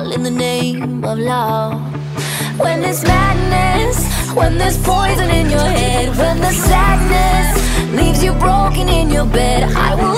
all in the name of love. When there's madness, when there's poison in your head, when the sadness leaves you broken in your bed, I will